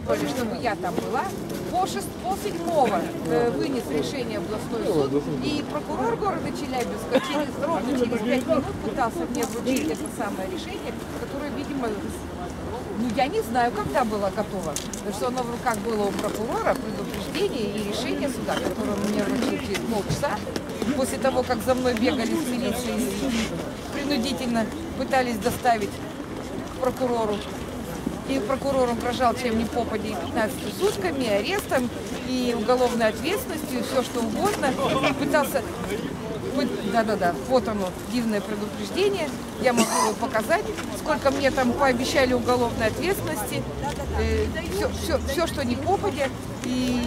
требовали, чтобы я там была. Полседьмого вынес решение областной суд, и прокурор города Челябинска ровно через 5 минут пытался мне вручить это самое решение, которое, видимо, ну, я не знаю, когда было готово, потому что оно в руках было у прокурора, предупреждение и решение суда, которое мне вручили через полчаса, после того, как за мной бегали с милицией и принудительно пытались доставить к прокурору. И прокурор угрожал чем ни попадя, и 15 сутками, и арестом, и уголовной ответственностью, и все что угодно. Пытался... Да-да-да, вот оно, дивное предупреждение. Я могу его показать, сколько мне там пообещали уголовной ответственности. Все, что ни попадя. И...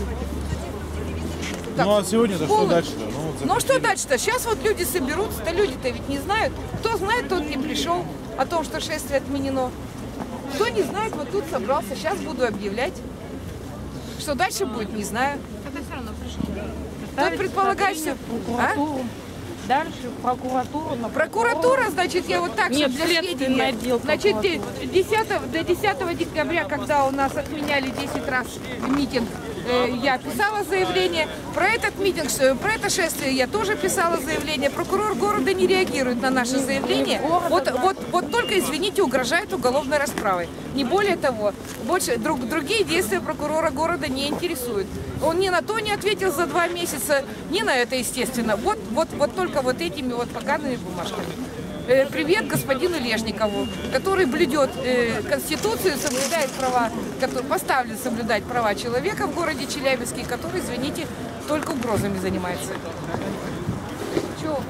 Так, ну а сегодня-то что дальше-то? Ну а что дальше-то? Сейчас вот люди соберутся-то, люди-то ведь не знают. Кто знает, тот не пришел о том, что шествие отменено. Кто не знает, вот тут собрался. Сейчас буду объявлять. Что дальше будет, не знаю. Это все равно пришел. Тут предполагается... Дальше прокуратура. Прокуратура, значит, я вот так, нет, для сведения. Значит, до 10 декабря, когда у нас отменяли 10 раз митинг, я писала заявление. Про этот митинг, про это шествие я тоже писала заявление. Прокурор города не реагирует на наше заявление. Вот только, извините, угрожает уголовной расправой. Не более того. Больше другие действия прокурора города не интересуют. Он ни на то не ответил за 2 месяца, ни на это, естественно. Вот только вот этими вот погаными бумажками. Привет господину Лежникову, который блюдет Конституцию, соблюдает права, который поставлен соблюдать права человека в городе Челябинске, который, извините, только угрозами занимается. Чего?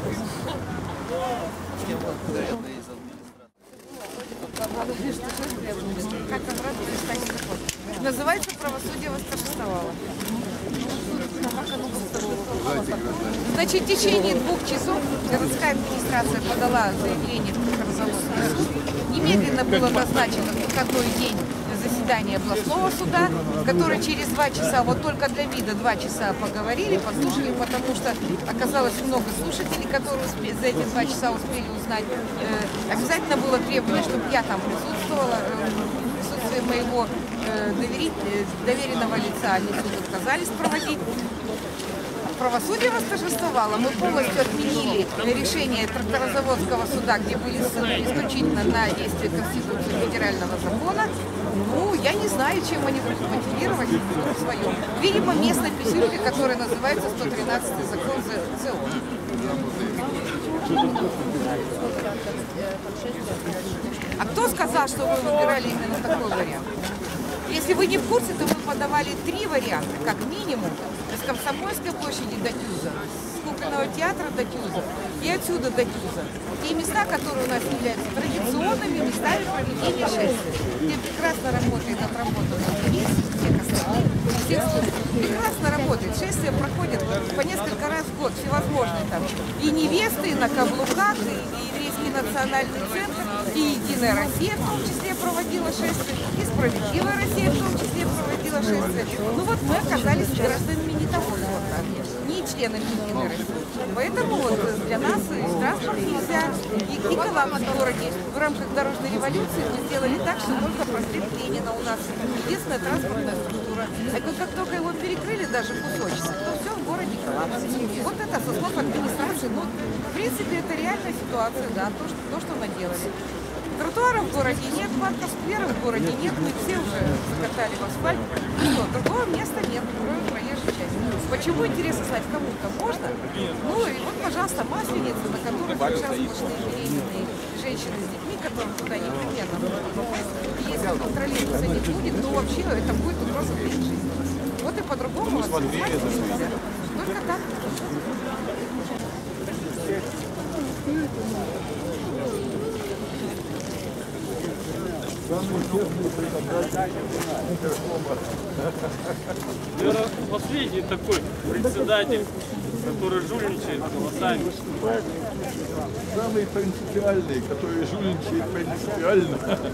Называется «Правосудие восторжествовало». Значит, в течение 2 часов городская администрация подала заявление в Петрозаводский суд. Немедленно было назначено выходной день заседания областного суда, который через 2 часа, вот только для вида 2 часа поговорили, послушали, потому что оказалось много слушателей, которые за эти 2 часа успели узнать. Обязательно было требование, чтобы я там присутствовала. Присутствие моего доверенного лица они тут отказались проводить. Правосудие восторжествовало. Мы полностью отменили решение Тракторозаводского суда, где были ссылки исключительно на действие Конституции федерального закона. Ну, я не знаю, чем они будут мотивировать в своем. Видимо, местной писюлькой, которая называется 113-й закон ЗО. А кто сказал, что вы выбирали именно такой вариант? Если вы не в курсе, то мы подавали 3 варианта, как минимум. С Комсомольской площади до Тюза, с Кукольного театра до Тюза и отсюда до Тюза. Те места, которые у нас являются традиционными местами проведения шествия, где прекрасно работает отработанный турист, всех остальных, прекрасно работает. Шествия проходят по несколько раз в год, всевозможные там. И невесты, и на каблуках, и еврейский национальный центр, и Единая Россия в том числе проводила шествие, и Справедливая Россия в том числе проводила шествие. Ну вот мы оказались гражданами не того сорта, не членами Единой России. Поэтому вот для нас и транспорт нельзя, и коллапс в городе. В рамках дорожной революции мы сделали так, что только проспект Ленина у нас единственная транспортная структура. А как только его перекрыли даже кусочно, то все в городе коллапс. Вот это со слов администрации. Ну, в принципе, это реальная ситуация, да, то, что наделали. Тротуаров в городе нет, парков скверов в городе нет, мы все уже закатали в асфальт. Что, другого места нет, кроме проезжей части. Почему, интересно знать, кому-то можно? Ну и вот, пожалуйста, Масленица, на которой сейчас сплошные беременные женщины с детьми, которым туда непременно нужно попасть. И если контролироваться не будет, то вообще это будет угроза для их жизни. Вот и по-другому воспринимать нельзя. Только так. Наверное, последний такой председатель, который жульничает голосами. Самый принципиальный, который жульничает принципиально.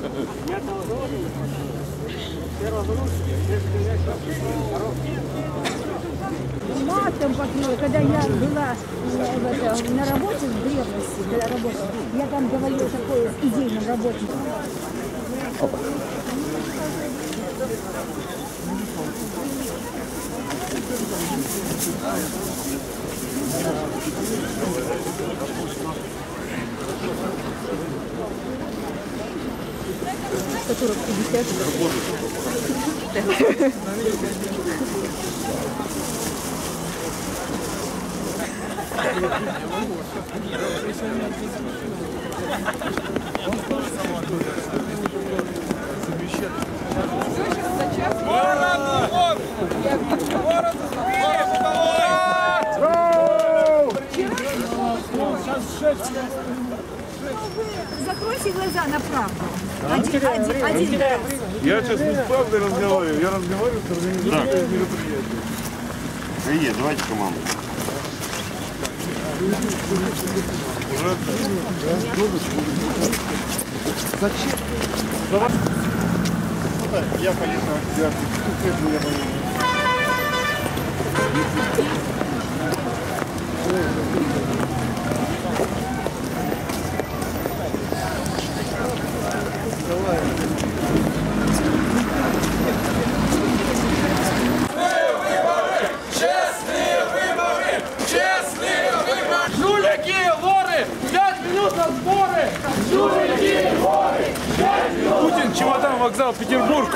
Матом покинула, когда я была на работе в древности, когда работала, я там говорила такое идейным работником. Закройте глаза на правду. Один раз. Я сейчас не с правдой разговариваю, я разговариваю с организацией мероприятия. Привет, давайте команду. Зачем? Я полезно. Жулики, воры! 5 минут на сборы! Жулики, воры! 5 минут! Путин, чемодан, вокзал, Петербург!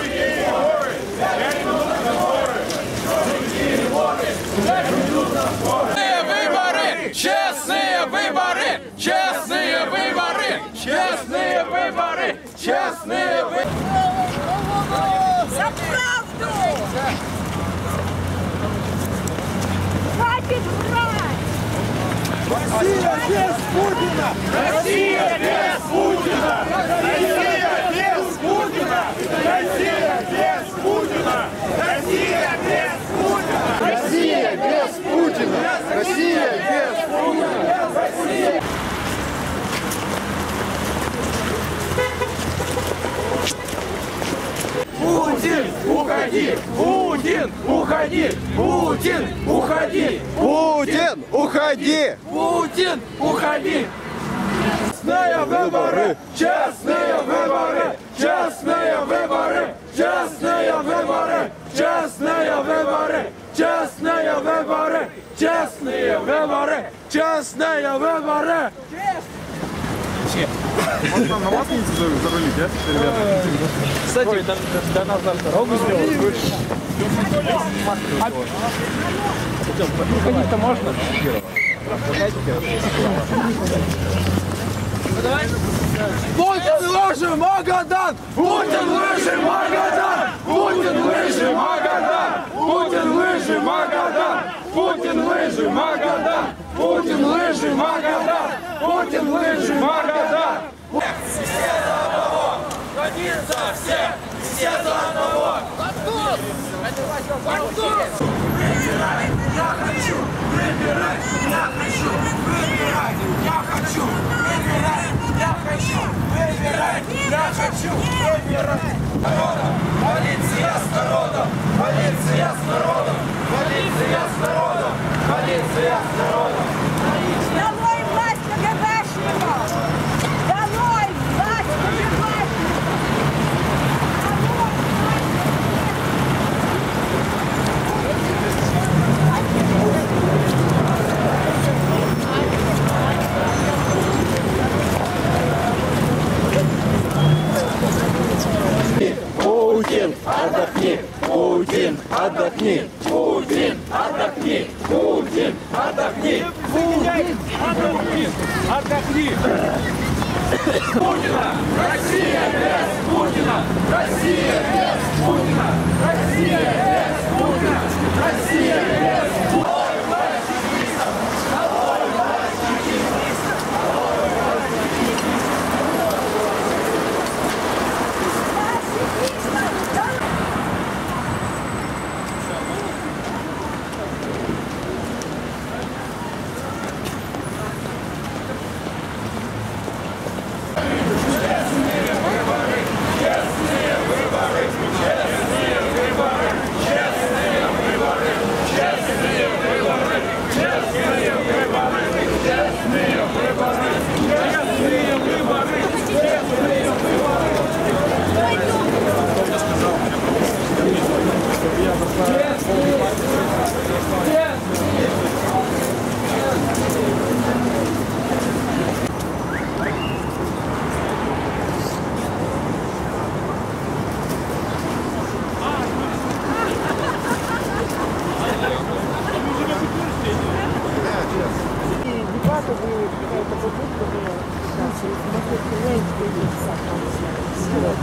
Честные выборы! Честные выборы! Честные выборы! Честные выборы! За правду! Хватит врать! Россия без Путина! Россия без Путина! Россия без Путина! Россия без Путина! Россия без Путина! Россия без Путина! Россия без Путина! Россия! Путин, уходи! Путин, уходи! Путин, уходи! Путин, уходи! Путин, уходи! Честные выборы! Честные выборы! Честные выборы! Честные выборы! Честные выборы! Честные выборы! Честные выборы! Честные выборы! На вас не зарулить, а, ребята? Кстати, до нас дорогу сделали. Ходить-то можно? Путин лучший Магадан! Путин лучший Магадан! Путин лучший Магадан! Путин лучший Магадан! Путин лучший Магадан! Путин лучший Магадан! Путин лучший Магадан! Все за одного! Годится все! Все за одного! Выбирай! Я хочу! Выбирай! Я хочу! Выбирай! Я хочу! Выбирай! Я хочу! Выбирай! Я хочу! Выбирай! Народом! Полиция с народом! Полиция с народом! Полиция с народом! Полиция с народом! Долой власть КГБшников! Долой власть КГБшников! Путин, отдохни! Путин, отдохни! Путин, отдохни! Путин, отдохни! Путин, отдохни! Отдохни! Путина! Россия без Путина! Россия без Путина! Россия без Путина! Россия без Путина!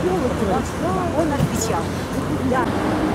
елки, он отвечал. Да.